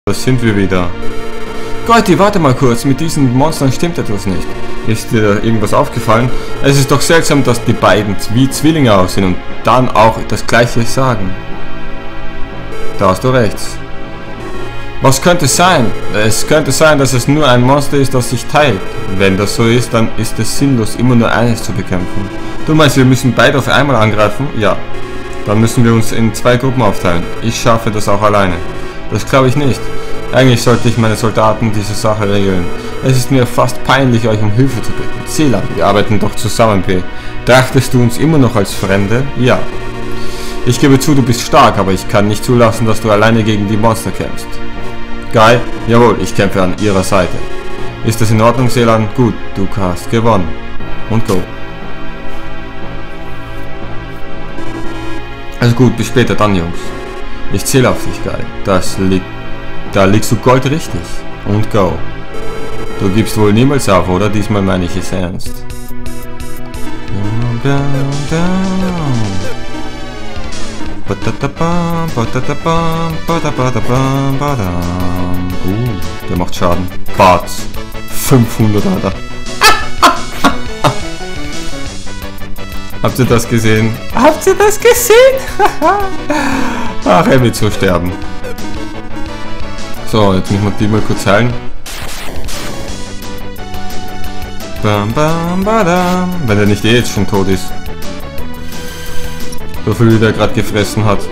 Da sind wir wieder. Gotti, warte mal kurz, mit diesen Monstern stimmt etwas nicht. Ist dir irgendwas aufgefallen? Es ist doch seltsam, dass die beiden wie Zwillinge aussehen und dann auch das gleiche sagen. Da hast du recht. Was könnte es sein? Es könnte sein, dass es nur ein Monster ist, das sich teilt. Wenn das so ist, dann ist es sinnlos, immer nur eines zu bekämpfen. Du meinst, wir müssen beide auf einmal angreifen? Ja. Dann müssen wir uns in 2 Gruppen aufteilen. Ich schaffe das auch alleine. Das glaube ich nicht. Eigentlich sollte ich meine Soldaten diese Sache regeln. Es ist mir fast peinlich, euch um Hilfe zu bitten. Seelan, wir arbeiten doch zusammen, P. Dachtest du uns immer noch als Fremde? Ja. Ich gebe zu, du bist stark, aber ich kann nicht zulassen, dass du alleine gegen die Monster kämpfst. Geil? Jawohl, ich kämpfe an ihrer Seite. Ist das in Ordnung, Seelan? Gut, du hast gewonnen. Und go. Also gut, bis später dann, Jungs. Ich zähle auf dich, Geil. Da liegst du goldrichtig. Und go. Du gibst wohl niemals auf, oder? Diesmal meine ich es ernst. Der macht Schaden. Parts. 500, Alter. Habt ihr das gesehen? Habt ihr das gesehen? Ach, er wird so sterben. So, jetzt müssen wir die mal kurz heilen. Bam, bam, badam. Wenn er nicht jetzt schon tot ist. So viel wie der gerade gefressen hat.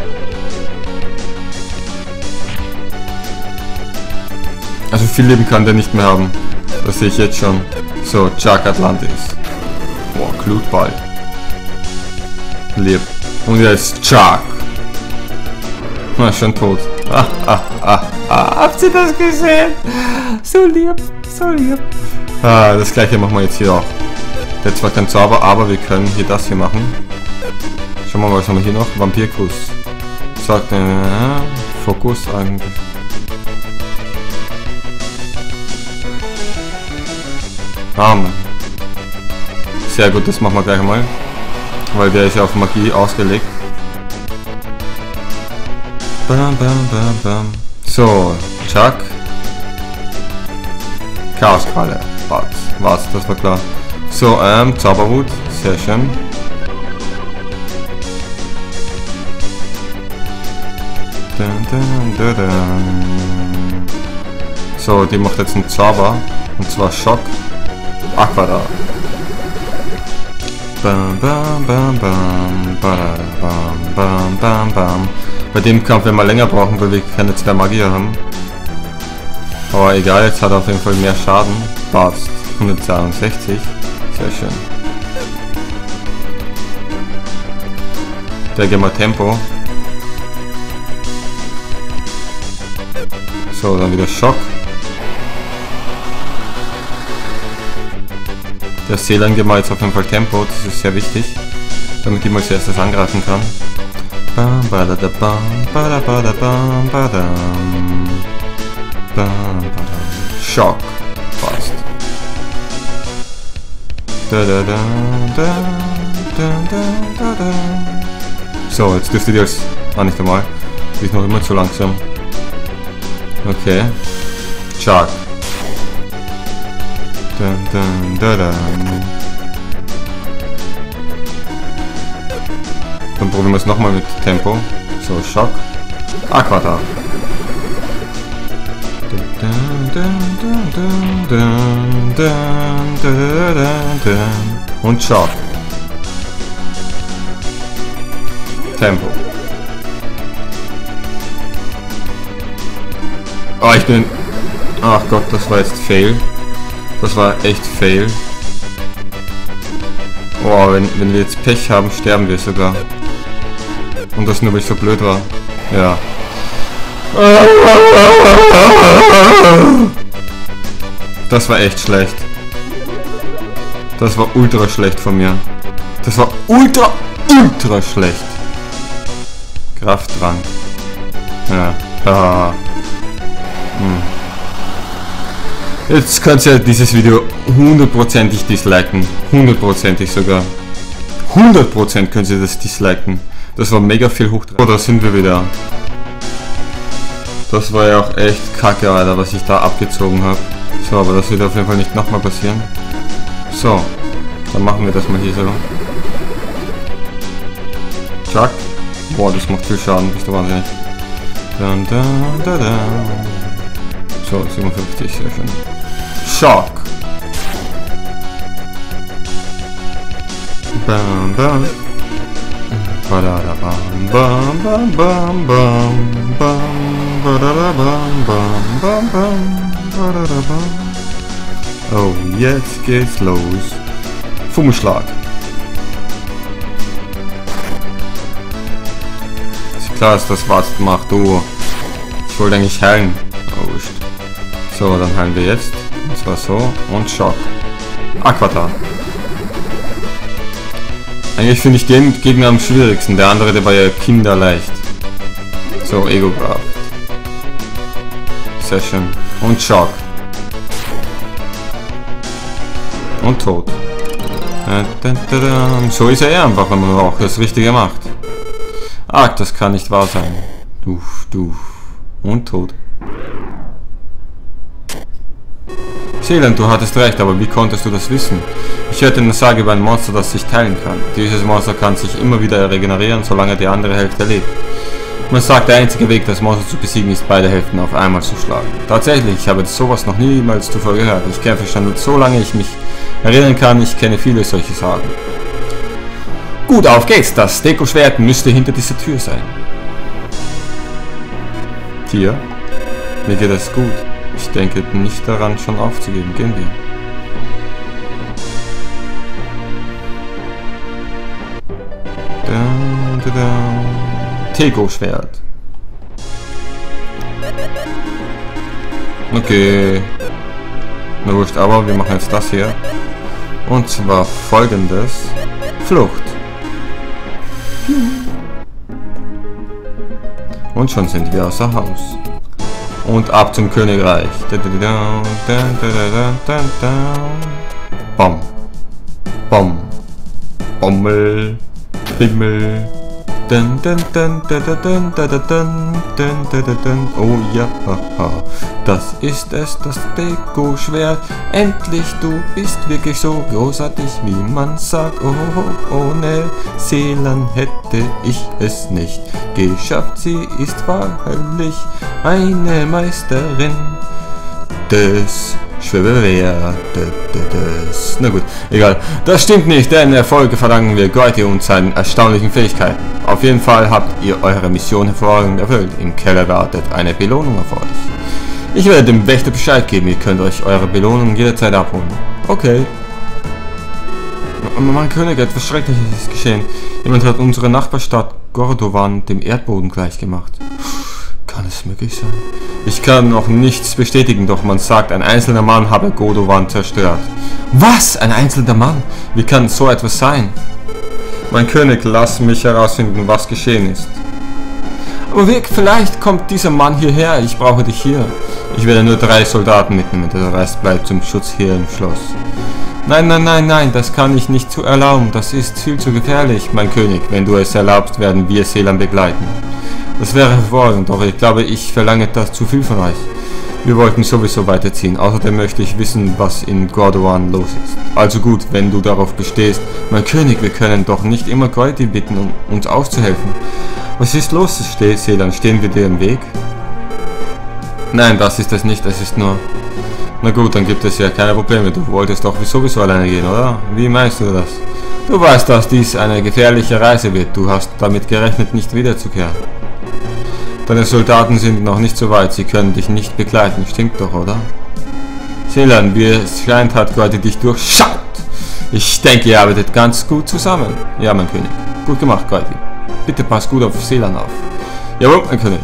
Also viel Leben kann der nicht mehr haben. Das sehe ich jetzt schon. So, Chuck Atlantis. Boah, Glutball. Lebt. Und jetzt Chuck. Na, schon tot. Habt ihr das gesehen? So lieb, so lieb. Das gleiche machen wir jetzt hier auch. Der hat zwar kein Zauber, aber wir können hier das hier machen. Schauen wir mal, was haben wir hier noch? Vampirkuss. Sagt Fokus eigentlich. Sehr gut, das machen wir gleich mal. Weil der ist ja auf Magie ausgelegt. Bam, bam, bam, bam. So, Chuck. Chaoskralle. Was? Das war klar. So, Zauberhut. Sehr schön. So, die macht jetzt einen Zauber. Und zwar Schock. Aquada. Bam, bam, bam, bam, bam, bam, bam, bam. Bei dem Kampf werden wir länger brauchen, weil wir keine 2 Magier haben. Aber egal, jetzt hat er auf jeden Fall mehr Schaden. Passt. 162. Sehr schön. Der gehen wir Tempo. So, dann wieder Schock. Der Seelan geben wir jetzt auf jeden Fall Tempo, das ist sehr wichtig, damit die mal als erstes angreifen kann. Schock. Fast. So, jetzt dürfte die als... nicht einmal. Die ist noch immer zu langsam. Okay. Chuck. Dann probieren wir es nochmal mit Tempo. So, Schock. Aquata. Und Schock. Tempo. Oh, ich bin... Ach Gott, das war jetzt Fail. Das war echt Fail. Oh, wenn wir jetzt Pech haben, sterben wir sogar. Und das nur, weil ich so blöd war. Ja. Das war echt schlecht. Das war ultra schlecht von mir. Das war ultra schlecht. Kraftdrang. Ja. Jetzt könnt ihr dieses Video 100%ig disliken. 100%ig sogar. 100% könnt ihr das disliken. Das war mega viel hoch. Oh, da sind wir wieder. Das war ja auch echt kacke, Alter, was ich da abgezogen habe. So, aber das wird auf jeden Fall nicht nochmal passieren. So, dann machen wir das mal hier so. Chuck. Boah, das macht viel Schaden, bist du wahnsinnig. Dun, dun, dun, dun. So, 57, sehr schön. Schock. Bam, bam. Badadabam, bam, bam, bam, bam, bam, badadabam, bam, bam, bam, badadabam. Oh, jetzt geht's los. Fummelschlag. Ist klar, dass das was macht, du. Ich wollte eigentlich heilen. Oh, so, dann heilen wir jetzt. Und zwar so. Und Schock. Aquatar. Eigentlich finde ich den Gegner am schwierigsten. Der andere, der war ja kinderleicht. So, Ego-Kraft. Sehr schön. Und Schock. Und tot. So ist er einfach, wenn man auch das Richtige macht. Ach, das kann nicht wahr sein. Duf, duf. Und tot. Seeland, du hattest recht, aber wie konntest du das wissen? Ich hörte eine Sage über ein Monster, das sich teilen kann. Dieses Monster kann sich immer wieder regenerieren, solange die andere Hälfte lebt. Man sagt, der einzige Weg, das Monster zu besiegen, ist, beide Hälften auf einmal zu schlagen. Tatsächlich, ich habe sowas noch niemals zuvor gehört. Ich kämpfe schon solange ich mich erinnern kann. Ich kenne viele solche Sagen. Gut, auf geht's. Das Deko-Schwert müsste hinter dieser Tür sein. Tier, mir geht es gut. Ich denke nicht daran, schon aufzugeben. Gehen wir. Tego-Schwert. Okay. Na wurscht, aber wir machen jetzt das hier. Und zwar folgendes. Flucht. Und schon sind wir außer Haus. Und ab zum Königreich. Bom. Bom. Bommel. Bimmel. Oh ja, das ist es, das Deko-Schwert. Endlich, du bist wirklich so großartig, wie man sagt. Oh, ohne Seelan hätte ich es nicht geschafft. Sie ist wahrlich eine Meisterin des Schwerwertes. Na gut, egal. Das stimmt nicht, denn Erfolge verdanken wir Goiti und seinen erstaunlichen Fähigkeiten. Auf jeden Fall habt ihr eure Mission hervorragend erfüllt. Im Keller wartet eine Belohnung auf euch. Ich werde dem Wächter Bescheid geben, ihr könnt euch eure Belohnung jederzeit abholen. Okay. Mein König, etwas Schreckliches ist geschehen. Jemand hat unsere Nachbarstadt Gordovan dem Erdboden gleichgemacht. Kann es möglich sein? Ich kann noch nichts bestätigen, doch man sagt, ein einzelner Mann habe Gordovan zerstört. Was? Ein einzelner Mann? Wie kann so etwas sein? Mein König, lass mich herausfinden, was geschehen ist. Aber vielleicht kommt dieser Mann hierher. Ich brauche dich hier. Ich werde nur 3 Soldaten mitnehmen. Der Rest bleibt zum Schutz hier im Schloss. Nein, nein, nein, nein, das kann ich nicht zu erlauben. Das ist viel zu gefährlich, mein König. Wenn du es erlaubst, werden wir Seelan begleiten. Das wäre hervorragend, doch ich glaube, ich verlange das zu viel von euch. Wir wollten sowieso weiterziehen. Außerdem möchte ich wissen, was in Gordovan los ist. Also gut, wenn du darauf bestehst. Mein König, wir können doch nicht immer Goiti bitten, um uns auszuhelfen. Was ist los, Seelan? Stehen wir dir im Weg? Nein, das ist es nicht. Es ist nur... Na gut, dann gibt es ja keine Probleme. Du wolltest doch sowieso alleine gehen, oder? Wie meinst du das? Du weißt, dass dies eine gefährliche Reise wird. Du hast damit gerechnet, nicht wiederzukehren. Deine Soldaten sind noch nicht so weit, sie können dich nicht begleiten, stimmt doch, oder? Seelan, wie es scheint, hat Goiti dich durchschaut. Ich denke, ihr arbeitet ganz gut zusammen. Ja, mein König. Gut gemacht, Goiti. Bitte pass gut auf Seelan auf. Jawohl, mein König.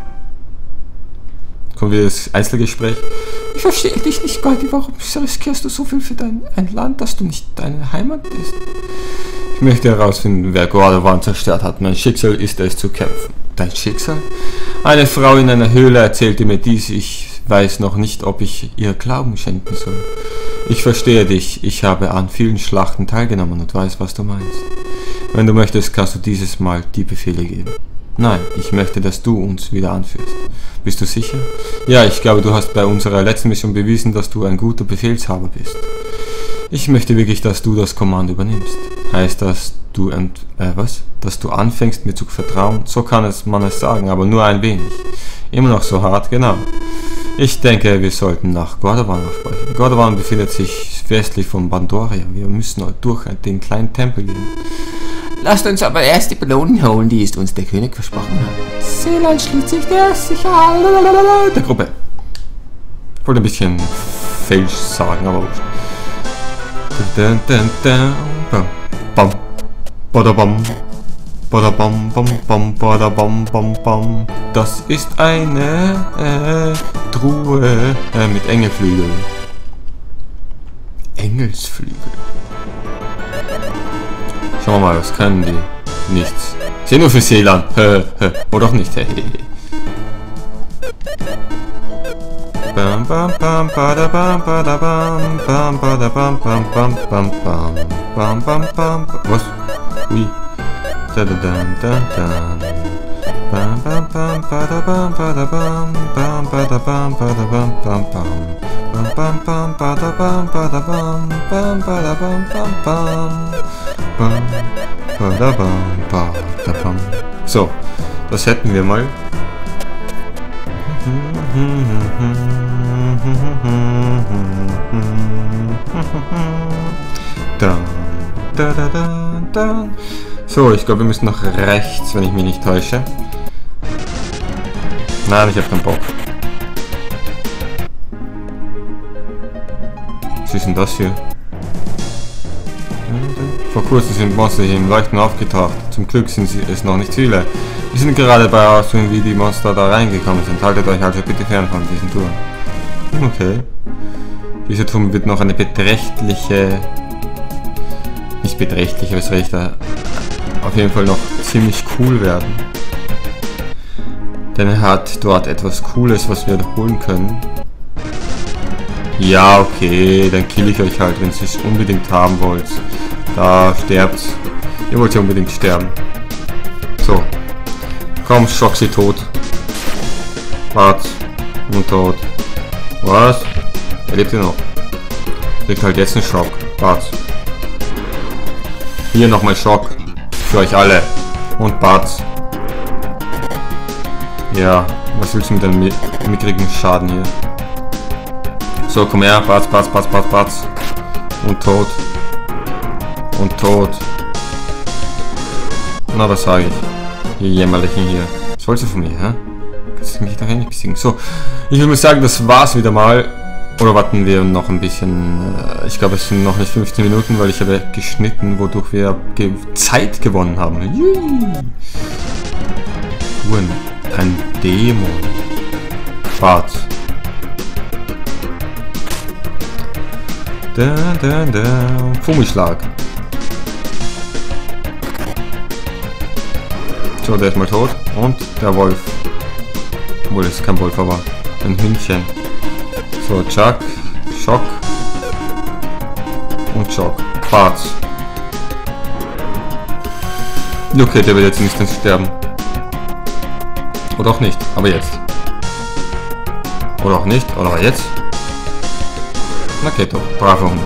Kommt wieder das Einzelgespräch. Ich verstehe dich nicht, Goiti. Warum riskierst du so viel für ein Land, das du nicht deine Heimat ist? Ich möchte herausfinden, wer Gordovan zerstört hat. Mein Schicksal ist es zu kämpfen. Dein Schicksal? Eine Frau in einer Höhle erzählte mir dies. Ich weiß noch nicht, ob ich ihr Glauben schenken soll. Ich verstehe dich. Ich habe an vielen Schlachten teilgenommen und weiß, was du meinst. Wenn du möchtest, kannst du dieses Mal die Befehle geben. Nein, ich möchte, dass du uns wieder anführst. Bist du sicher? Ja, ich glaube, du hast bei unserer letzten Mission bewiesen, dass du ein guter Befehlshaber bist. Ich möchte wirklich, dass du das Kommando übernimmst. Heißt das, dass du anfängst, mir zu vertrauen? So kann man es sagen, aber nur ein wenig. Immer noch so hart, genau. Ich denke, wir sollten nach Gordovan aufbrechen. Gordovan befindet sich westlich von Bandoria. Wir müssen durch den kleinen Tempel gehen. Lasst uns aber erst die Belohnung holen, die ist uns der König versprochen hat. Seeland schließt sich der Gruppe. Ich wollte ein bisschen falsch sagen, aber bam, badabam, badabam, bam, bam, badabam, bam, bam. Das ist eine Truhe mit Engelflügeln. Engelsflügel. Schauen wir mal, was können die? Nichts. Sind nur für Seeland. Oder auch nicht. Bam bam bam badabam badabam bam badabam bam bam bam bam bam bam bam. Was? Ui. Da da da da da. Bam bam bam badabam badabam bam badabam badabam bam bam. Bam bam bam badabam badabam bam badabam bam bam. Bam badabam badabam. So, das hätten wir mal. So, ich glaube, wir müssen nach rechts, wenn ich mich nicht täusche. Nein, ich habe keinen Bock. Was ist denn das hier? Vor kurzem sind Monster hier im Leuchten aufgetaucht. Zum Glück sind es noch nicht viele. Wir sind gerade bei Ausführungen, wie die Monster da reingekommen sind. Haltet euch also bitte fern von diesem Turm. Okay. Dieser Turm wird noch eine beträchtliche... Nicht beträchtliche, was recht da... Auf jeden Fall noch ziemlich cool werden. Denn er hat dort etwas Cooles, was wir holen können. Ja, okay, dann kill ich euch halt, wenn ihr es unbedingt haben wollt. Da sterbt's. Ihr wollt ja unbedingt sterben. So. Komm, schock sie tot. Wart. Und tot. Was? Er lebt ja noch. Kriegt halt jetzt einen Schock. Wart. Hier nochmal Schock. Für euch alle. Und Bart. Ja, was willst du mit deinem mickrigen Schaden hier? So, komm her. Bart. Und tot. Und tot. Na, was sage ich? Ihr Jämmerlichen hier. Was wolltest du von mir, hä? Kannst du mich da nicht besiegen? So, ich würde mal sagen, das war's wieder mal. Oder warten wir noch ein bisschen. Ich glaube, es sind noch nicht 15 Minuten, weil ich habe geschnitten, wodurch wir Zeit gewonnen haben. Ein Dämon. Schwarz. Fummelschlag. So, der ist mal tot. Und der Wolf. Obwohl, es ist kein Wolf, aber ein Hündchen. So, Chuck, Schock und Schock. Schwarz. Okay, der wird jetzt nicht sterben. Oder auch nicht, aber jetzt. Oder auch nicht, oder jetzt. Na geht doch, braver Hund.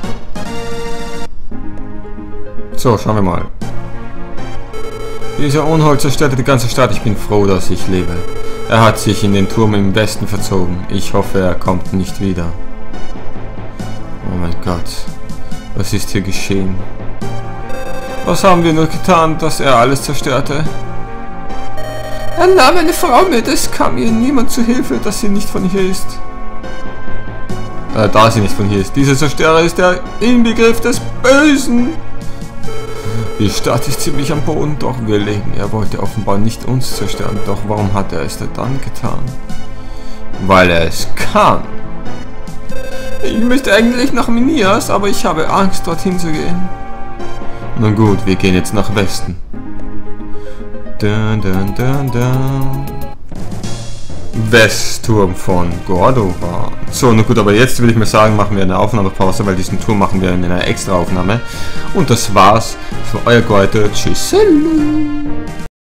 So, schauen wir mal. Dieser Unhold zerstörte die ganze Stadt. Ich bin froh, dass ich lebe. Er hat sich in den Turm im Westen verzogen. Ich hoffe, er kommt nicht wieder. Oh mein Gott. Was ist hier geschehen? Was haben wir nur getan, dass er alles zerstörte? Er nahm eine Frau mit. Es kam ihr niemand zu Hilfe, dass sie nicht von hier ist. Da sie nicht von hier ist. Dieser Zerstörer ist der Inbegriff des Bösen. Die Stadt ist ziemlich am Boden, doch wir leben. Er wollte offenbar nicht uns zerstören. Doch warum hat er es dann getan? Weil er es kann. Ich möchte eigentlich nach Minias, aber ich habe Angst, dorthin zu gehen. Nun gut, wir gehen jetzt nach Westen. Westturm von Gordovan. So, na gut, aber jetzt würde ich mal sagen, machen wir eine Aufnahmepause, weil diesen Tour machen wir in einer extra Aufnahme. Und das war's für euer Gordo. Tschüss.